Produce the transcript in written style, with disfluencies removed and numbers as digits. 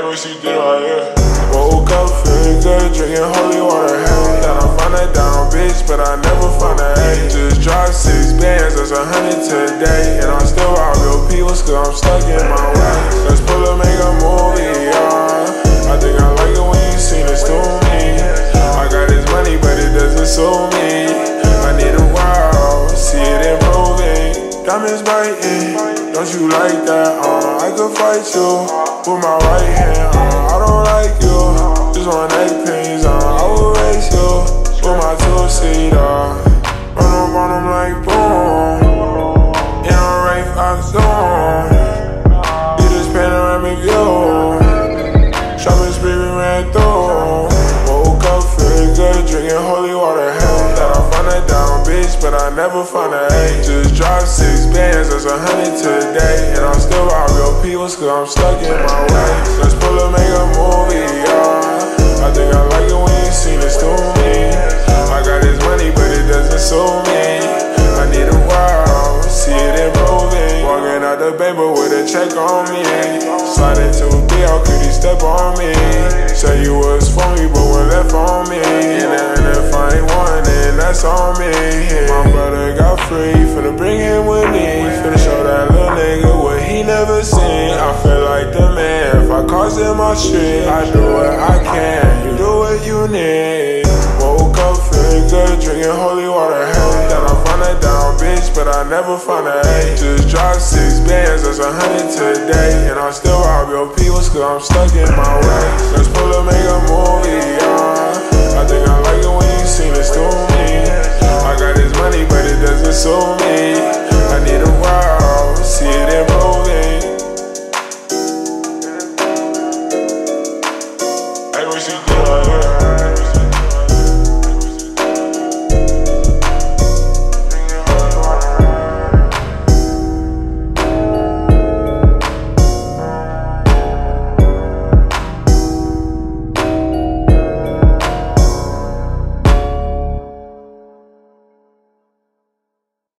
what she did right here. Woke up feeling good, drinking holy water, hey. Thought I found that down bitch, but I never found a A. Just dropped 6 bands, that's 100 today. And I'm still out real peoples, cause I'm stuck in my way. Let's pull up, make a movie, yeah. I think I like it when you seen it to me. I got this money, but it doesn't suit me. I need a while, see it improving. Diamonds biting, don't you like that? I could fight you with my right hand. I don't like you, just want neck pains. I will race you with my 2-seater. Run up on them like boom. In a Wraith Oxzone. Get this panoramic view. Shopping spree we ran through. Woke up feeling good, drinking holy water, hey. Thought I found that down bitch, but I never found a A. Just dropped 6 bands, that's 100 today. And I'm still out real peoples, cause I'm stuck in my way. Let's pull up, make a movie, yeah. I think I like it when you seen it to me. I got this money, but it doesn't suit me. I need a while, see it improving. Walking out the bank, but with a check on me. Slide into a BL, could you step on me? Say you was for me, but one left on me. And if I ain't one, then that's on me. My brother got free, finna bring him with me. Finna show that little nigga what he never seen. I feel like the man, if I cross in my street, I do what I can, you do what you need. Woke up feeling good, drinking holy water, hey. Thought I found that down bitch, but I never found a A. Just dropped 6 bands, that's 100 today. And I'm still out real peoples, cause I'm stuck in my way. Let's pull up, make a movie, yeah. I think I